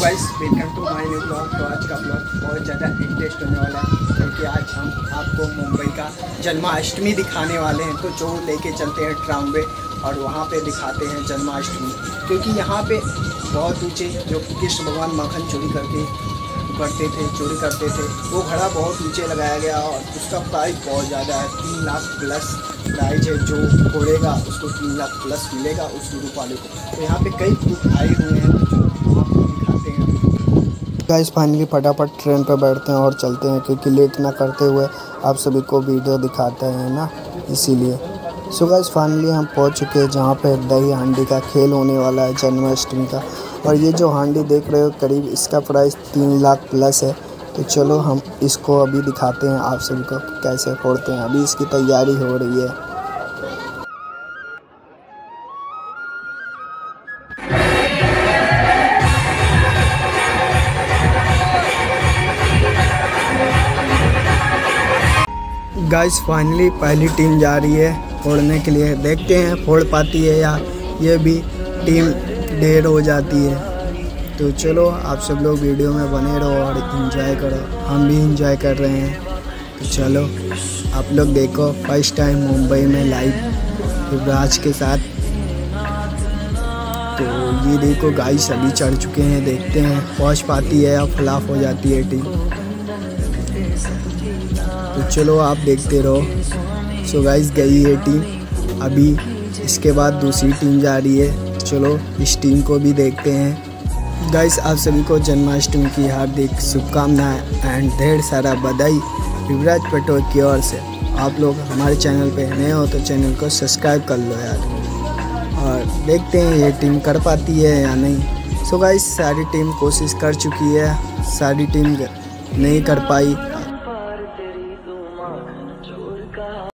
Guys welcome to my new blog. तो आज का ब्लॉग बहुत ज़्यादा इंटरेस्ट होने वाला है क्योंकि आज हम आपको मुंबई का जन्माष्टमी दिखाने वाले हैं। तो जो लेके चलते हैं ट्राम और वहाँ पे दिखाते हैं जन्माष्टमी, क्योंकि यहाँ पे बहुत ऊँचे जो कृष्ण भगवान माखन चोरी करते थे वो घड़ा बहुत ऊँचे लगाया गया और उसका प्राइस बहुत ज़्यादा है। 3 लाख प्लस प्राइज है। जो फोड़ेगा उसको 3 लाख प्लस मिलेगा उस ग्रुप वाले को। तो यहाँ पे कई ग्रुप आए हुए हैं जो आपको दिखाते हैं। गाइस फाइनली फटाफट ट्रेन पर बैठते हैं और चलते हैं, क्योंकि लेट ना करते हुए आप सभी को वीडियो दिखाते हैं ना, इसीलिए। सो गाइस फाइनली हम पहुंच चुके हैं जहां पे दही हांडी का खेल होने वाला है जन्माष्टमी का। और ये जो हांडी देख रहे हो करीब इसका प्राइस 3 लाख प्लस है। तो चलो हम इसको अभी दिखाते हैं आप सभी को कैसे फोड़ते हैं। अभी इसकी तैयारी हो रही है। गाइस फाइनली पहली टीम जा रही है फोड़ने के लिए। देखते हैं फोड़ पाती है या ये भी टीम ढेर हो जाती है। तो चलो आप सब लोग वीडियो में बने रहो और एंजॉय करो। हम भी एंजॉय कर रहे हैं। तो चलो आप लोग देखो फर्स्ट टाइम मुंबई में लाइव युवराज के साथ। तो ये देखो गाइस अभी चढ़ चुके हैं। देखते हैं पहुंच पाती है या फ्लॉप हो जाती है टीम। तो चलो आप देखते रहो। सो गाइस गई है टीम। अभी इसके बाद दूसरी टीम जा रही है। चलो इस टीम को भी देखते हैं। गाइस आप सभी को जन्माष्टमी की हार्दिक शुभकामनाएं एंड ढेर सारा बधाई युवराज पटोल की ओर से। आप लोग हमारे चैनल पे नए हो तो चैनल को सब्सक्राइब कर लो यार। और देखते हैं ये टीम कर पाती है या नहीं। सो गाइस सारी टीम कोशिश कर चुकी है, सारी टीम नहीं कर पाई।